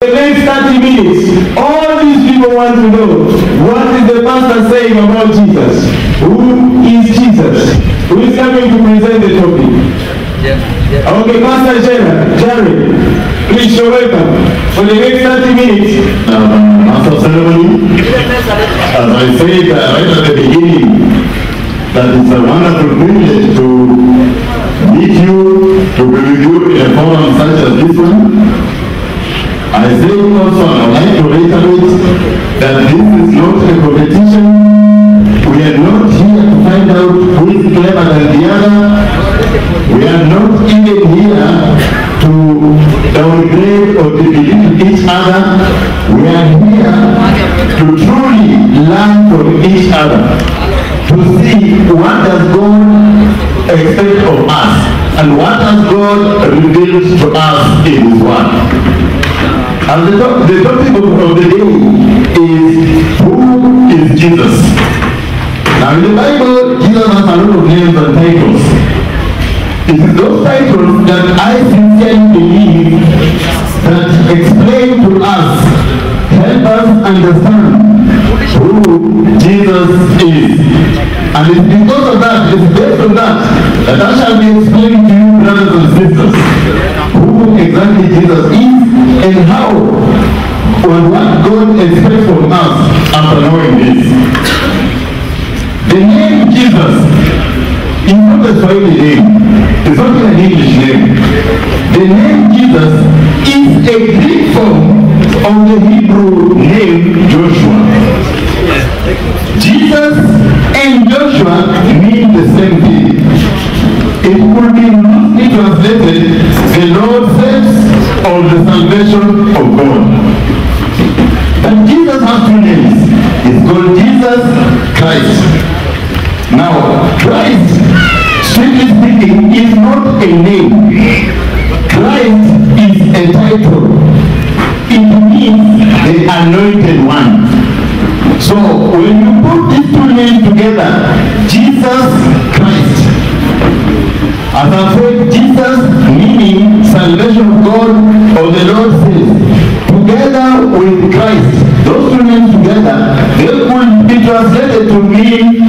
The next 30 minutes, all these people want to know, what is the pastor saying about Jesus? Who is Jesus? Who is coming to present the topic? Okay, Pastor Jerry, please show welcome for the next 30 minutes. Master ceremony, as I said right at the beginning, that it's a wonderful privilege to meet you, to be with you in a forum such as this one. I say also, I would like to reiterate that this is not a competition. We are not here to find out who is clever than the other. We are not even here to downgrade or to belittle each other. We are here to truly learn from each other, to see what does God expect of us and what has God revealed to us in His Word. And the topic of the day is, who is Jesus? Now in the Bible, Jesus has a lot of names and titles. It is those titles that I sincerely believe that explain to us, help us understand who Jesus is. And it's because of that, it's based on that, that I shall be explaining to you, brothers and sisters, who exactly Jesus is and how and what God expects from us after knowing this. The name Jesus is not a Swahili name. It's not an English name. The name Jesus is a Greek form of the Hebrew name Joshua. Jesus and Joshua mean the same thing. It could be loosely translated, the Lord saves, or the salvation of God. But Jesus has two names. It's called Jesus Christ. Now, Christ, strictly speaking, is not a name. Christ is a title. It means the anointed one. So, when you put these two names together, Jesus Christ, as I said, Jesus meaning salvation of God, or the Lord says, together with Christ, those two names together, they could be translated to mean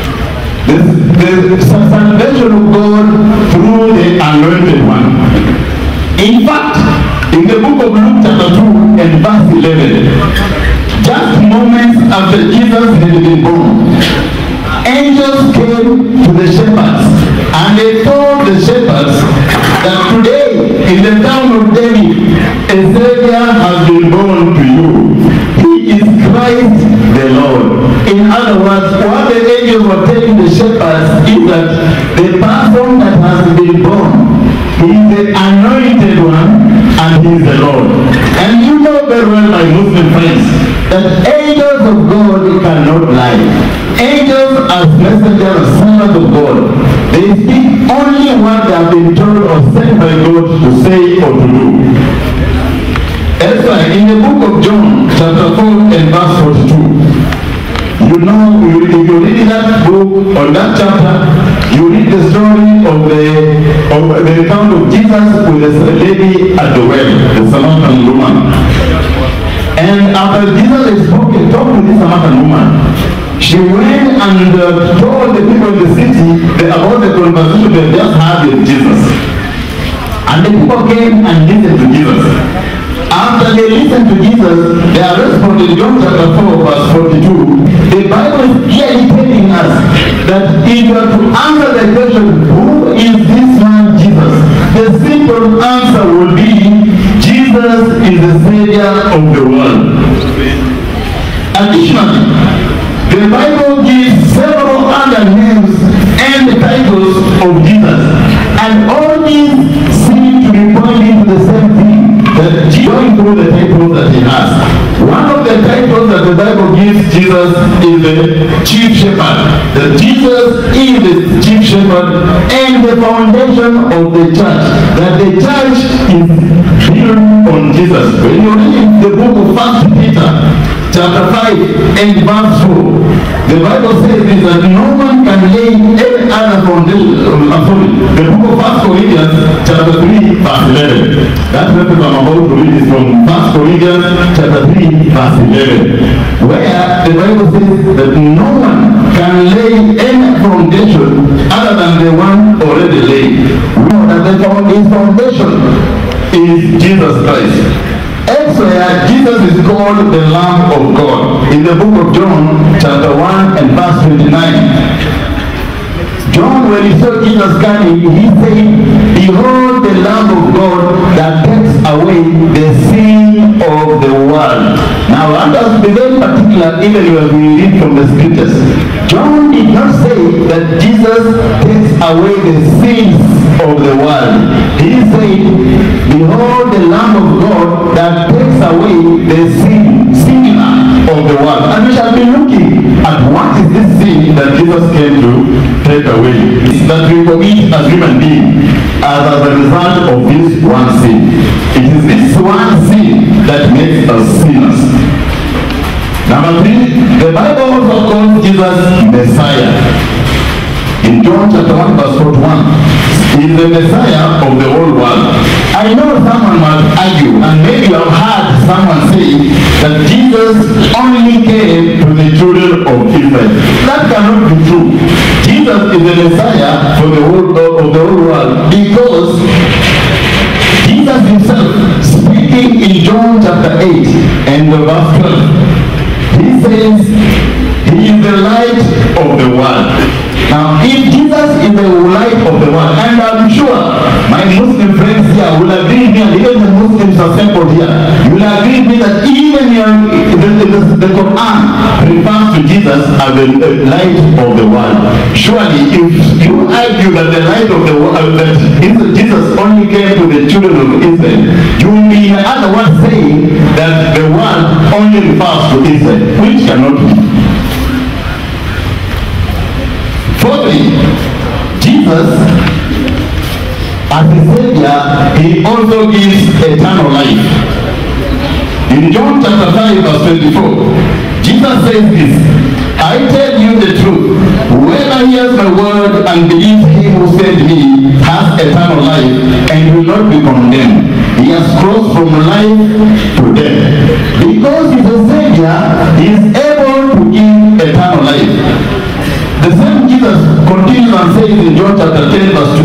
the salvation of God through the anointed one. In fact, in the book of Luke chapter 2 and verse 11, just moments after Jesus had been born, angels came to the shepherds and they told the shepherds that today in the town of David a Savior has been born to you. He is Christ the Lord. In other words, what the angels were telling the shepherds is that the person that has been born, he is the anointed one and he is the Lord. And you know very well, my Muslim friends, that angels of God cannot lie. Angels as messengers, servants of God, they speak only what they have been told or sent by God to say or to do. That's why in the book of John, chapter 4 and verse 42, you know, if you read that book or that chapter, you read the story of the account of Jesus with the lady at the well, the Samaritan woman. And after Jesus had spoken, talked to this Samaritan woman, she went and told the people in the city about the conversation they just had with Jesus. And the people came and listened to Jesus. After they listened to Jesus, they are responding in John chapter 4 verse 42. The Bible is clearly telling us that if you are to answer the question, who is this man Jesus? The simple answer will be, Jesus is the Savior of the world. Additionally, the Bible gives several other names and titles of Jesus. And all these seem to be pointing to the same thing, that going through the titles that he has. One of the titles that the Bible gives Jesus is the Chief Shepherd. That Jesus is the Chief Shepherd and the foundation of the church. That the church is built on Jesus. When you read the book of 1 Peter, chapter 5 and verse 4, the Bible says this, that no one can lay any other foundation. The book of 1 Corinthians chapter 3 verse 11. That verse I'm about to read is from 1 Corinthians chapter 3 verse 11, where the Bible says that no one can lay any foundation other than the one already laid. We know that his foundation is Jesus Christ. Elsewhere, Jesus is called the Lamb of God. In the book of John, chapter 1 and verse 29. John, when he saw Jesus coming, he said, behold the Lamb of God that takes away the sin of the world. Now, let us be very particular, even when we read from the scriptures. John did not say that Jesus takes away the sins of the world. He said, behold the Lamb of God that takes away the sin, singular, of the world. And we shall be looking at what is this sin that Jesus came to take away. It's that we commit as human beings as a result of this one sin. It is this one sin that makes us sinners. Number 3, the Bible also calls Jesus Messiah. In John chapter 1 verse 41, he is the Messiah of the whole world. I know someone might argue, and maybe you have heard someone say that Jesus only came to the children of Israel. That cannot be true. Jesus is the Messiah for the whole of the whole world, because Jesus himself, speaking in John chapter 8 and verse 12, he says, he is the light of the world. Now, if Jesus is the light of the world, and I'm sure my Muslim friends here will agree with me, and even the Muslims assembled here, you will agree with me that even the Quran refers to Jesus as the light of the world. Surely, if you argue that the light of the world, that Jesus only came to the children of Israel, you will be in other words saying that the world only refers to Israel, which cannot be. Fourthly, Jesus, as a Savior, he also gives eternal life. In John chapter 5 verse 24, Jesus says this, I tell you the truth, whoever hears my word and believes him who sent me has eternal life and will not be condemned. He has crossed from life to death. Because he is a Savior, he is able to give eternal life. The same Jesus continues and says in John chapter 10 verse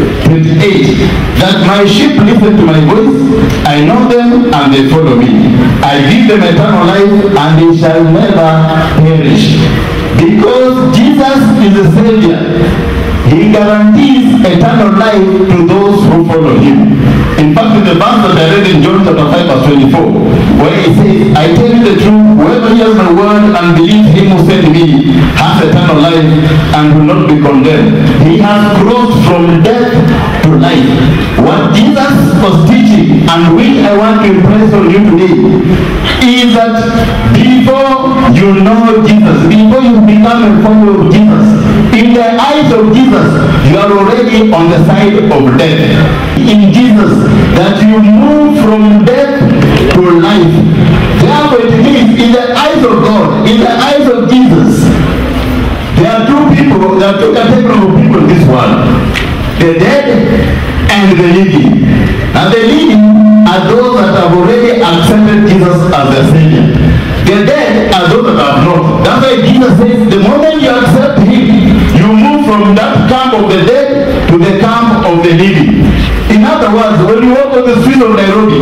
28 that my sheep listen to my voice, I know them and they follow me. I give them eternal life and they shall never perish. Because Jesus is the Savior, he guarantees eternal life to those who follow him. In fact, in the verse that I read in John chapter 5 verse 24, where he says, I tell you the truth, whoever hears my word and believes him who sent me has eternal life and will not be condemned. He has crossed from death to life. What Jesus was teaching, and which I want to impress on you today, is that before you know Jesus, before you become a follower of Jesus, in the eyes of Jesus, you are already on the side of death. In Jesus, that you move from death to life. Therefore it means in the eyes of God, in the eyes of Jesus, there are two categories of people in this world. The dead and the living. And the living are those that have already accepted Jesus as their Savior. The dead are those that have not. That's why Jesus says, the moment you accept him, you move from that camp of the dead to the camp of the living. In other words, when you walk on the streets of Nairobi,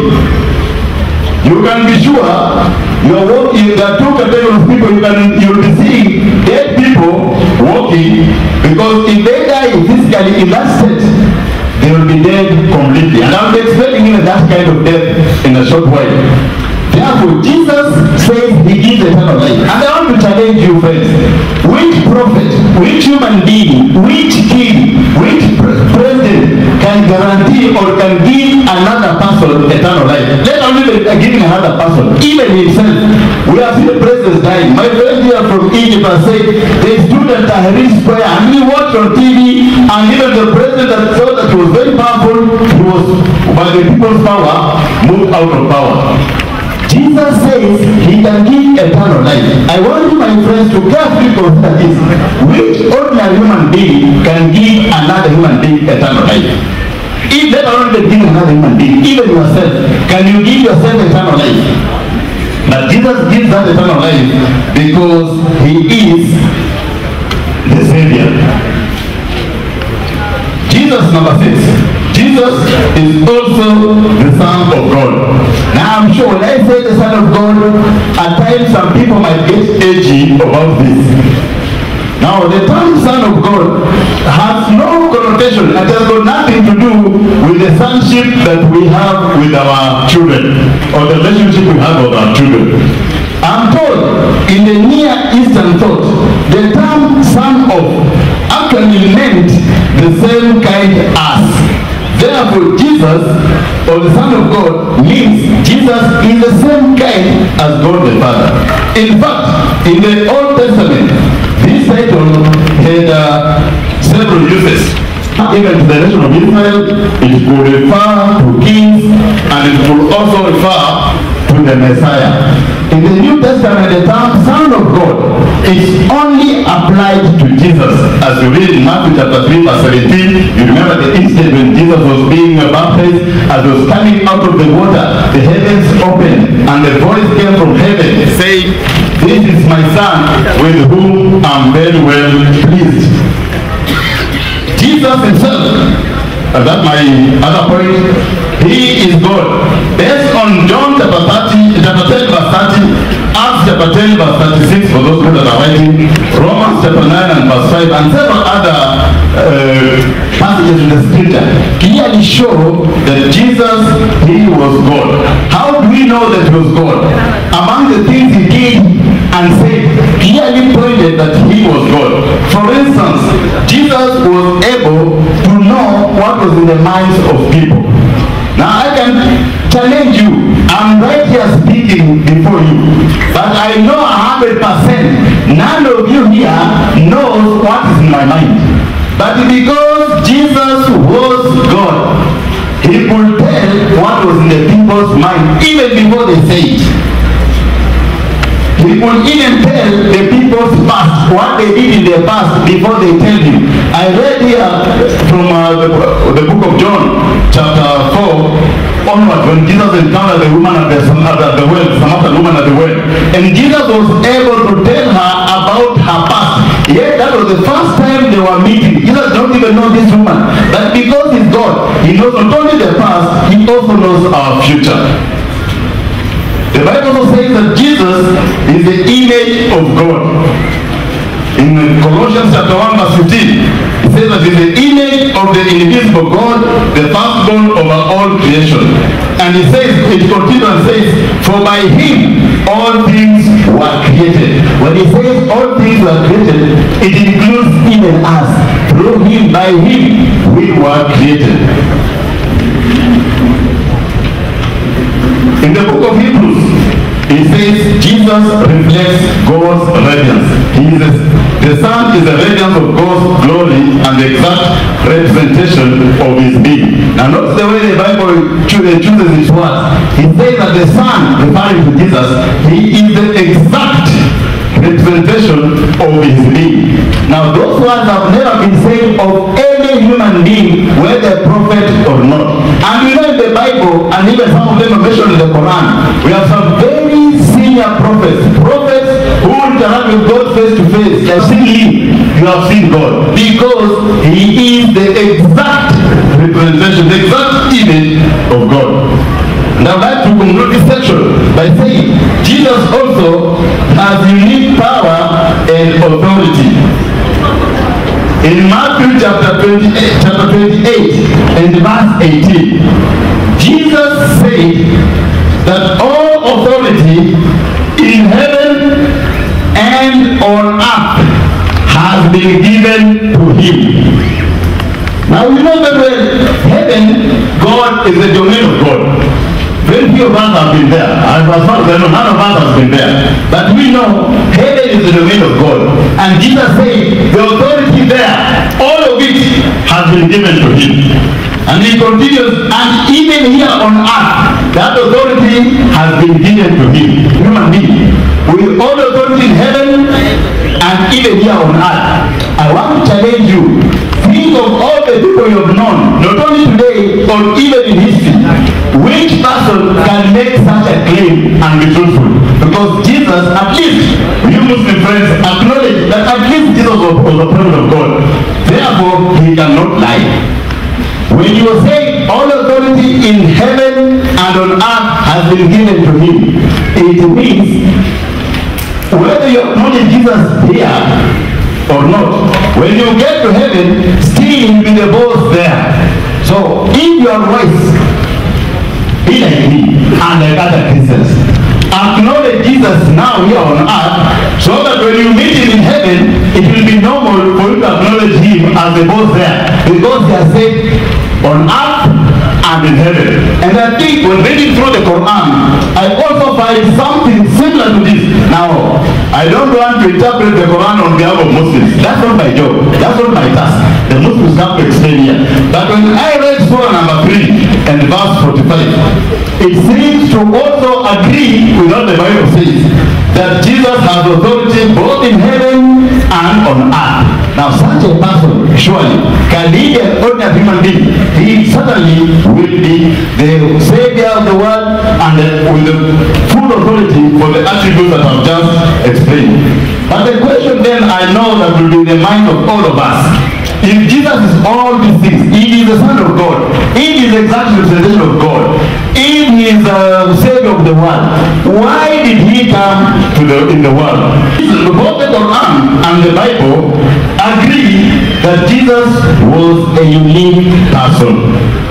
you can be sure you are walking, there are two categories of people. You will be seeing dead people walking, because if they die physically in that state, they will be dead completely. And I'll be explaining even that kind of death in a short while. Therefore, Jesus says he gives eternal life. And I want to challenge you, friends. Which prophet, which human being, which king, which president can guarantee or can give another person eternal life? Let alone giving another person, even himself. We have seen the presidents dying. My friend here from Egypt has said they stood at Tahrir Square and we watched on TV, and even the president that thought that he was very powerful, he was, by the people's power, moved out of power. Jesus says he can give eternal life. I want you, my friends, to carefully consider this. Which ordinary human being can give another human being eternal life? If let alone give another human being, even yourself, can you give yourself eternal life? But Jesus gives that eternal life because he is the Savior. Jesus, number 6. Jesus is also the Son of God. Now I'm sure when I say the Son of God, at times some people might get edgy about this. Now the term Son of God has no connotation. It has got nothing to do with the sonship that we have with our children or the relationship we have with our children. I'm told in the Near Eastern thought, the term Son of actually meant the same kind as. Therefore, Jesus, or the Son of God, means Jesus is the same kind as God the Father. In fact, in the Old Testament, this title had several uses. Even to the nation of Israel, it could refer to kings, and it could also refer to the Messiah. In the New Testament, the term Son of God is only applied to Jesus. As we read in Matthew chapter 3 verse 17, you remember the incident when Jesus was being baptized. As he was coming out of the water, the heavens opened and the voice came from heaven saying, "This is my Son with whom I'm very well pleased." Jesus himself, that's my other point, he is God. Based on John chapter 10 verse 30, Acts chapter 10 verse 36 for those that are writing, Romans chapter 9 and verse 5, and several other passages in the scripture clearly show that Jesus, he was God. How do we know that he was God? Among the things he did and said clearly pointed that he was God. For instance, Jesus was able to know what was in the minds of people. Now I can challenge you. I'm right here speaking before you, but I know 100% none of you here knows what is in my mind. But because Jesus was God, he could tell what was in the people's mind even before they say it. He could even tell the people's past, what they did in their past before they tell you. I read here from the book of John, chapter 4, onward, when Jesus encountered the woman at the well, Samaritan woman at the well. And Jesus was able to tell her about her past. Yet that was the first time they were meeting. Jesus don't even know this woman. But because he's God, he knows not only the past, he also knows our future. The Bible also says that Jesus is the image of God. In Colossians chapter 1 verse 15, it says that he is the image of the invisible God, the firstborn over all creation. And it says, it continues and says, for by him all things were created. When he says all things were created, it includes even us. Through him, by him, we were created. In the book of Hebrews, it says Jesus reflects God's radiance. The Son is the radiance of God's glory and the exact representation of his being. Now notice the way the Bible chooses its words. He says that the Son, referring to Jesus, he is the exact representation of his being. Now those words have never been said of any human being, whether prophet or not. And we know in the Bible, and even some of them are mentioned in the Quran, we have some very senior prophets who interact with God face to face. You have seen him, you have seen God, because he is the exact representation, the exact image of God. And I would like to conclude this section by saying Jesus also has unique power and authority. In Matthew chapter 28 and verse 18, Jesus said that all authority in heaven and on earth has been given to him. Now we know that when heaven, God is the domain of God. Very few of us have been there. As far as I know, none of us has been there. But we know heaven heaven is the domain of God. And Jesus said, the authority there, all of it has been given to him. And he continues, and even here on earth, that authority has been given to him, human being, with all authority in heaven and even here on earth. I want to challenge you. Think of all the people you have known, not only today or even in history. Which person can make such a claim and be truthful? Because Jesus, at least, you Muslim friends, acknowledge that at least Jesus was the prophet of God. Therefore, he cannot lie. When you say all authority in heaven and on earth has been given to him, it means whether you acknowledge Jesus here or not, when you get to heaven, still you'll be the boss there. So if you are wise, be like me and like other Christians, acknowledge Jesus now here on earth, so that when you meet him in heaven, it will be normal for you to acknowledge him as the boss there, because he has said on earth and in heaven. And I think when reading through the Quran, I also find something similar to this. Now, I don't want to interpret the Quran on behalf of Muslims. That's not my job. That's not my task. The Muslims have to explain here. But when I read Surah number 3 and verse 45, it seems to also agree with what the Bible says, that Jesus has authority both in heaven and on earth. Now, such a person, surely, can lead an ordinary human being. He certainly will be the Savior of the world and with the full authority for the attributes that I've just explained. But the question then I know that will be in the mind of all of us. If Jesus is all these things, if he is the Son of God, if he is the exact representation of God, if he is the Savior of the world, why did he come in the world? Both the Quran and the Bible agree that Jesus was a unique person.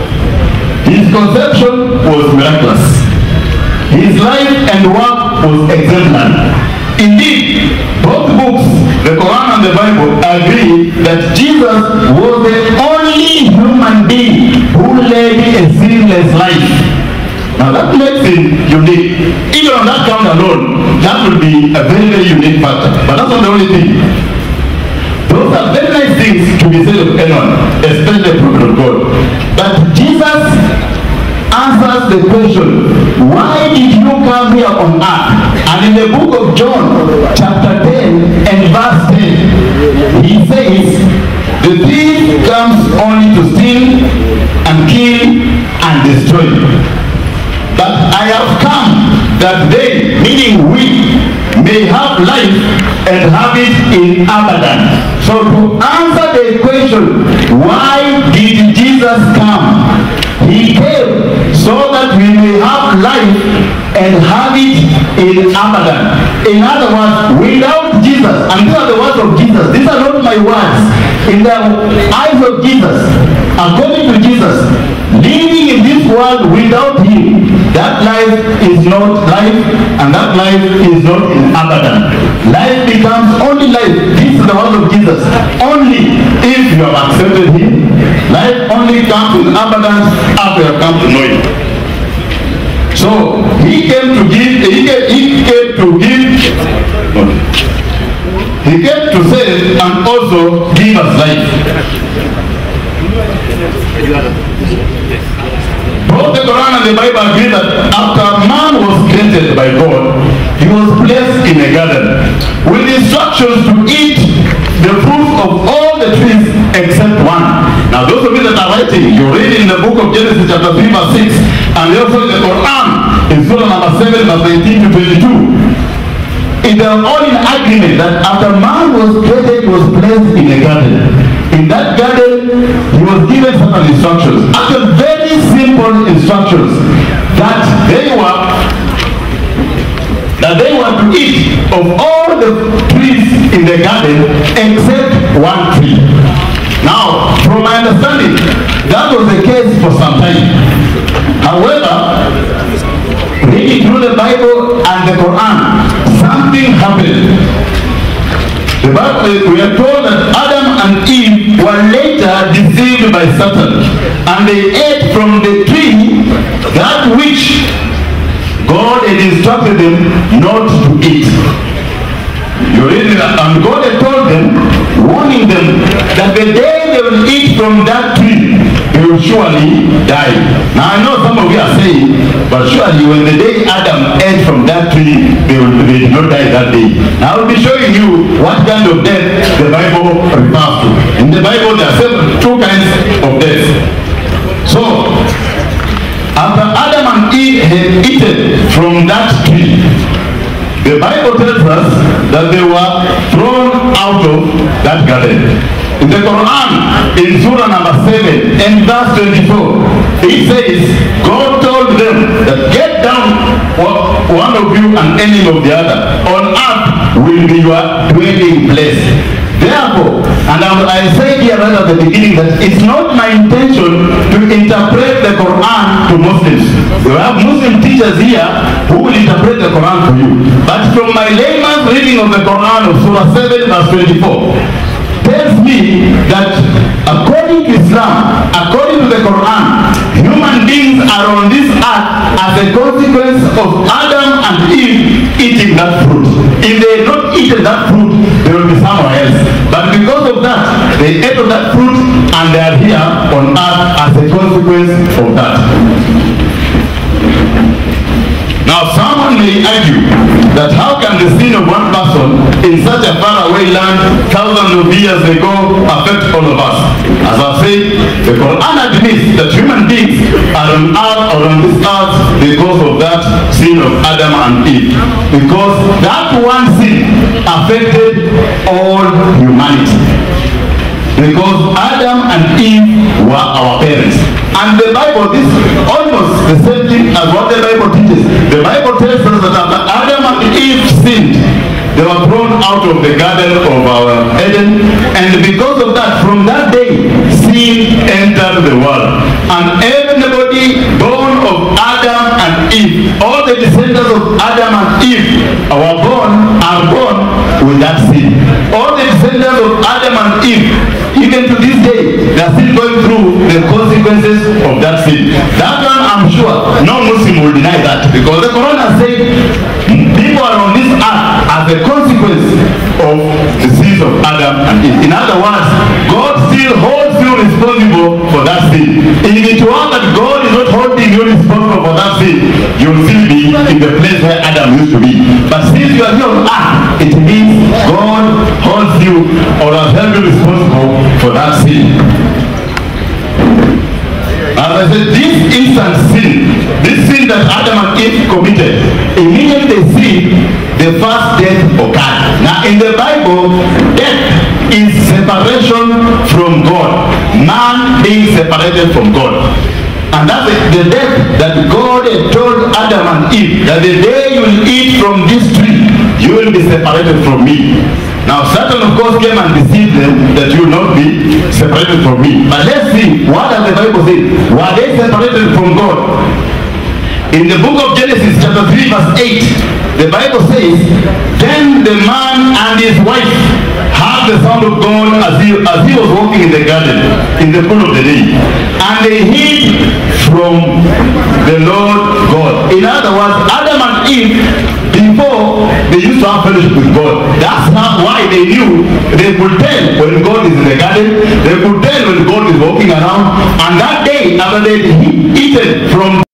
His conception was miraculous. His life and work was exemplary. Indeed, both books, the Quran and the Bible, agree that Jesus was the only human being who led a sinless life. Now that makes him unique. Even on that count alone, that would be a very, very unique factor. But that's not the only thing. Those are very nice things to be said of anyone, especially the prophet of God. But Jesus answers the question, why did you come here on earth? And in the book of John, chapter 10 and verse 10, he says, the thief comes only to steal and kill and destroy. But I have come that they, meaning we, may have life and have it in abundance. So to answer the question, why did Jesus come? He came so that we may have life and have it in abundance. In other words, without Jesus, and these are the words of Jesus, these are not my words, in the eyes of Jesus, according to Jesus, living in this world without him, that life is not life, and that life is not in abundance. Life becomes only life. This is the word of Jesus. Only if you have accepted him. Life only comes in abundance after you have come to know him. So he came to give, he came to save and also give us life. Both the Quran and the Bible agree that after man was created by God, he was placed in a garden with instructions to eat the fruit of all the trees except one. Now those of you that are writing, you read in the book of Genesis chapter 3 verse 6, and also in the Quran in Surah number 7 verse 19 to 22. They are all in agreement that after man was created, he was placed in a garden. In that garden, he was given certain instructions. Actually, very simple instructions that they were to eat of all the trees in the garden except one tree. Now, from my understanding, that was the case for some time. However, reading through the Bible and the Quran, something happened. The Bible, we are told that Adam and Eve were later deceived by Satan, and they ate from the tree that which God had instructed them not to eat. You read it, and God had told them, warning them that the day they will eat from that tree, they will surely die. Now I know some of you are saying, but surely when the day Adam ate from that tree, they did not die that day. Now I will be showing you what kind of death the Bible refers to. In the Bible there are two kinds of death. So, after Adam and Eve had eaten from that tree, the Bible tells us that they were thrown out of that garden. In the Quran, in Surah number 7 and verse 24, it says, God told them that get down, one of you and enemy of the other. On earth will be your dwelling place. Therefore, and I said here right at the beginning that it's not my intention to interpret the Quran to Muslims. We have Muslim teachers here who will interpret the Quran for you. But from my layman's reading of the Quran of Surah 7 verse 24, tells me that according to Islam, according to the Quran, human beings are on this earth as a consequence of Adam and Eve eating that fruit. If they had not eaten that fruit, they will be somewhere else. But because of that, they ate of that fruit and they are here on earth as a consequence of that. Now someone may argue that how can the sin of one person in such a faraway land thousands of years ago affect all of us? As I said, the Quran admits that human beings are on earth or on this earth because of that sin of Adam and Eve. Because that one sin affected all humanity. Because Adam and Eve were our parents. And the Bible, this is almost the same thing as what the Bible teaches. The Bible tells us that after Adam and Eve sinned, they were thrown out of the garden of our Eden. And because of that, from that day, sin entered the world. And everybody born of Adam and Eve, all the descendants of Adam and Eve are born with that sin. All the descendants of Adam and Eve, even to this day, they are still going through the consequences of that sin. That one, I'm sure, no Muslim will deny that. Because the Quran has said, people are on this earth as a consequence of the sins of Adam and Eve. In other words, God still holds you responsible for that sin. If it were that God is not holding you responsible for that sin, you will still be in the place where Adam used to be. But since you are here on earth, it means God holds you or has held you responsible for that sin. As I said, this instant sin, this sin that Adam and Eve committed, immediately they sinned, the first death occurred. Now in the Bible, death is separation from God. Man being separated from God. And that's the death that God had told Adam and Eve, that the day you will eat from this tree, you will be separated from me. Now Satan of course came and deceived them that you will not be separated from me. But let's see, what does the Bible say? Were they separated from God? In the book of Genesis chapter 3 verse 8, the Bible says, then the man and his wife heard the sound of God as he was walking in the garden in the cool of the day. And they hid from the Lord God. In other words, Adam and Eve, before they used to have fellowship with God. That's why they knew they could tell when God is in the garden, they could tell when God is walking around. And that day, after they eaten from